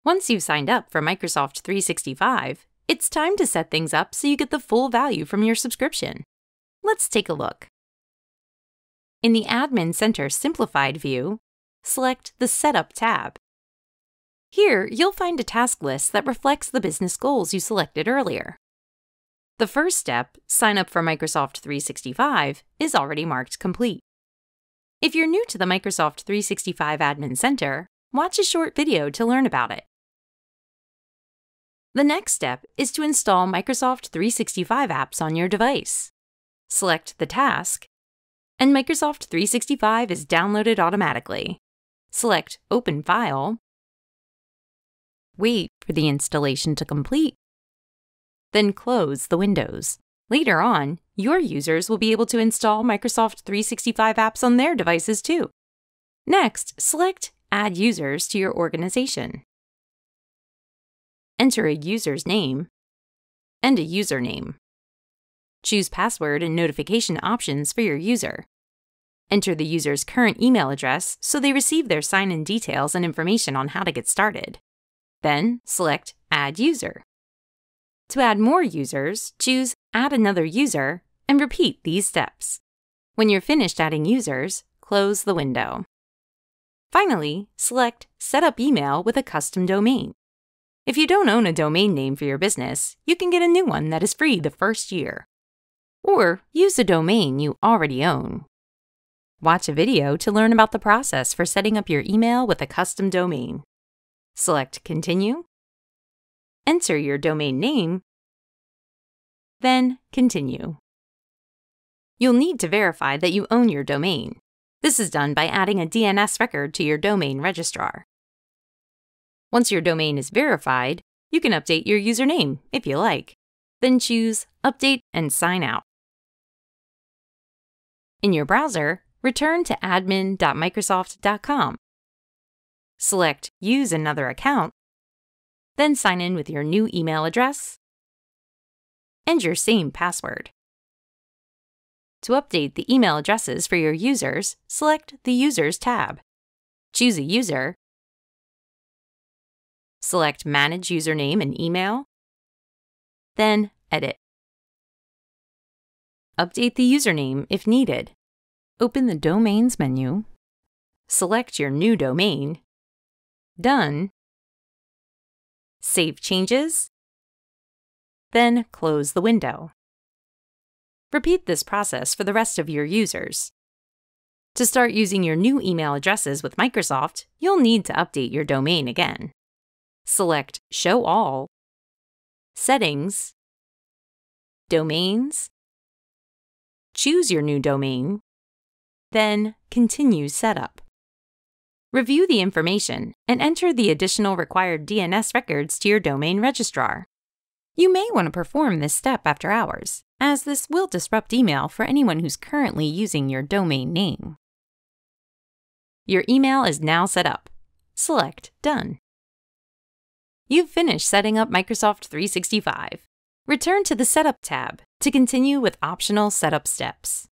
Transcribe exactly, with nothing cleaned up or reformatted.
Once you've signed up for Microsoft three sixty-five, it's time to set things up so you get the full value from your subscription. Let's take a look. In the Admin Center Simplified view, select the Setup tab. Here, you'll find a task list that reflects the business goals you selected earlier. The first step, Sign up for Microsoft three sixty-five, is already marked complete. If you're new to the Microsoft three sixty-five Admin Center, watch a short video to learn about it. The next step is to install Microsoft three sixty-five apps on your device. Select the task, and Microsoft three sixty-five is downloaded automatically. Select Open File. Wait for the installation to complete. Then close the windows. Later on, your users will be able to install Microsoft three sixty-five apps on their devices too. Next, select Add Users to your organization. Enter a user's name and a username. Choose password and notification options for your user. Enter the user's current email address so they receive their sign-in details and information on how to get started. Then, select Add User. To add more users, choose Add Another User and repeat these steps. When you're finished adding users, close the window. Finally, select Set up email with a custom domain. If you don't own a domain name for your business, you can get a new one that is free the first year. Or use a domain you already own. Watch a video to learn about the process for setting up your email with a custom domain. Select Continue. Enter your domain name, then Continue. You'll need to verify that you own your domain. This is done by adding a D N S record to your domain registrar. Once your domain is verified, you can update your username if you like. Then choose Update and Sign Out. In your browser, return to admin dot microsoft dot com. Select Use Another Account, then sign in with your new email address and your same password. To update the email addresses for your users, select the Users tab. Choose a user, select Manage Username and Email, then Edit. Update the username if needed. Open the Domains menu, select your new domain, Done, save changes, then close the window. Repeat this process for the rest of your users. To start using your new email addresses with Microsoft, you'll need to update your domain again. Select Show All, Settings, Domains, choose your new domain, then Continue Setup. Review the information and enter the additional required D N S records to your domain registrar. You may want to perform this step after hours, as this will disrupt email for anyone who's currently using your domain name. Your email is now set up. Select Done. You've finished setting up Microsoft three sixty-five. Return to the Setup tab to continue with optional setup steps.